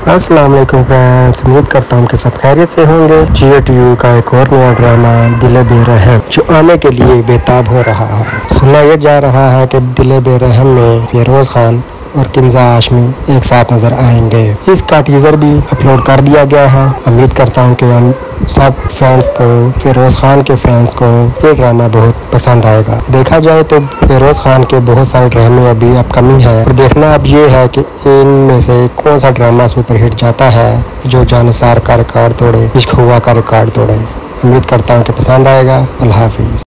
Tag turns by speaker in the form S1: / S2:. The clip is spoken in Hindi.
S1: अस्सलाम वालेकुम फ्रेंड्स, उम्मीद करता हूँ कि सब खैरियत से होंगे। जियो टीवी का एक और नया ड्रामा दिल बेरहम जो आने के लिए बेताब हो रहा है। सुना यह जा रहा है कि दिल बेरहम में फिरोज खान और किंजा हाशमी एक साथ नजर आएंगे। इसका टीजर भी अपलोड कर दिया गया है। उम्मीद करता हूँ कि हम सब फैंस को, फिरोज खान के फैंस को ये ड्रामा बहुत पसंद आएगा। देखा जाए तो फिरोज खान के बहुत सारे ड्रामे अभी अपकमिंग है और देखना अब ये है कि इनमें से कौन सा ड्रामा सुपरहिट जाता है जो जानिसार का रिकॉर्ड तोड़े, इश्क हुआ का रिकॉर्ड तोड़े। उम्मीद करता हूँ कि पसंद आएगा। अल्लाह हाफिज़।